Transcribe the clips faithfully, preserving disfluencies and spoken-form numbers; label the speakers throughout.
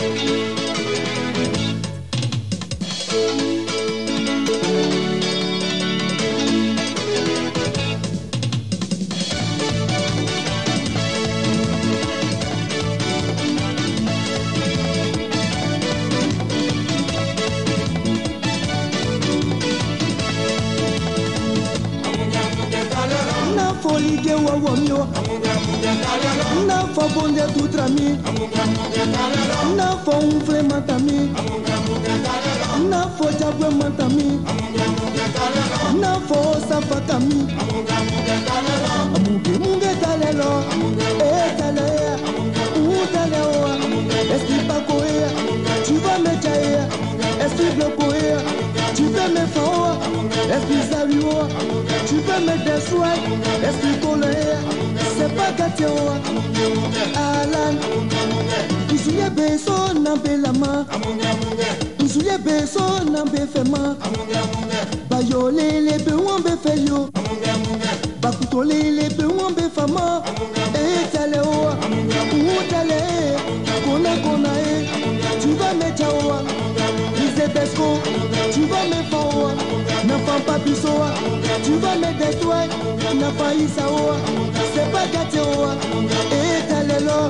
Speaker 1: Folige wa wamio na fo bonde tutrami na fo umfle matami na fo jabwe matami na fo safakami amuge munge talelo e talea u taleo est-ce pas courir tu vas me tailler est-ce que bloquer tu veux me faire est-ce que ça lui tu veux me détruire est-ce que colère c'est pas gâteau Alan Nsuye beso nambe lama Nsuye beso nambe fema Bayole le be wambe feyo Bakutole le be wambe fama E tale oa Ou tale Kona kona e Tu vas me chaoa Lise besco Tu vas me faoa N'enfant pas bisoa Tu vas me détruire N'enfant isaoa C'est pas gâté oa E tale lo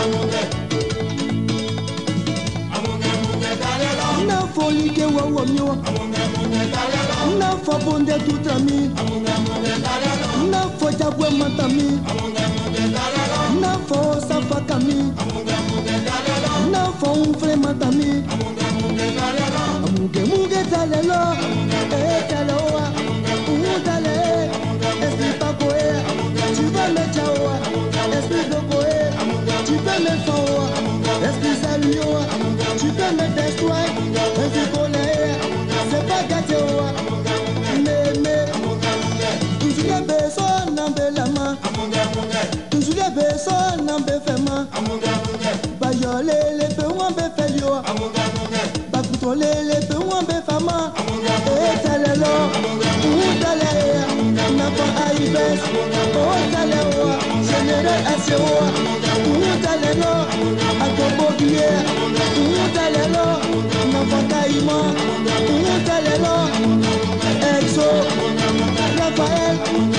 Speaker 1: Na folie que wa wa mio Na fo bonde tutrami Na fo jabwe matami Na fo safakami Na fo umfle matami Amuge muge talelo E taloa Umu tale Esprit pas koe Tu vas me chaoa Esprit de koe Tu peux me faoa Esprit saluoa Tu peux me détruire Esprit colère C'est pas gâté oa Mémé Nsuye beso nambe lama Nsuye beso nambe fema Bayole le pe wambe felio Bakutole le pe wambe fama E talelo Ou tale Nafa aibes O tale oa Général aseoa Ou talelo Akobo guier Ou talelo Nafa kaima Ou talelo Exo Raphaël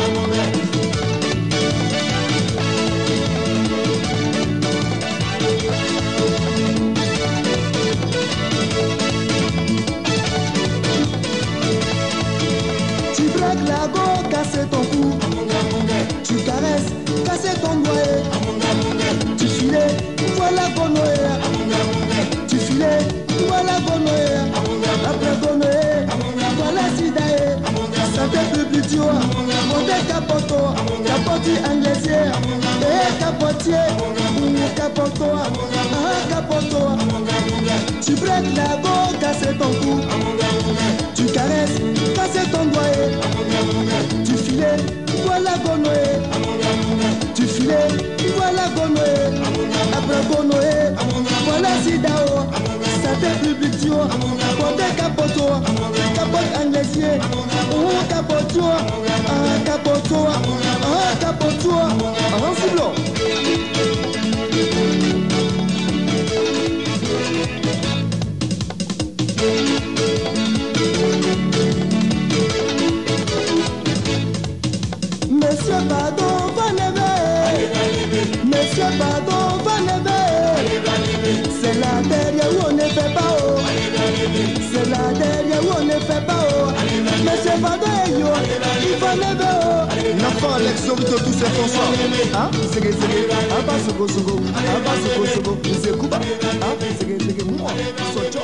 Speaker 1: Tu braques la go, casser ton cou. Tu caresses, casser ton doigt. Tu filais, voilà gonoé. Tu filais, voilà gonoé. Après gonoé, voilà sidaé. Santé publique, tu vois. Monté capoto, capotis anglais. Et capotier, ou capoto, ah capoto. Tu braques la go, casser ton cou. Tu caresses, casser ton doigt. Tu filais, voilà gonoé. Tu filais, voilà gonoé. Après gonoé, voilà sidao. Santé publique, tu vois. Monté capoto, capote anglais. Ou capoto, ah capoto, ah capoto. Avance blanc. Monsieur Pardon va lever. Monsieur Pardon va lever. C'est la derrière où on ne fait pas haut. C'est la derrière où on ne fait pas haut. Monsieur Pardon est yo. Il va lever haut. L'enfant l'exorite tous ses François. Hein? C'est que c'est que. Ah bah c'est que c'est que. Ah bah c'est que c'est que. C'est Cuba. Hein? C'est que c'est que moi.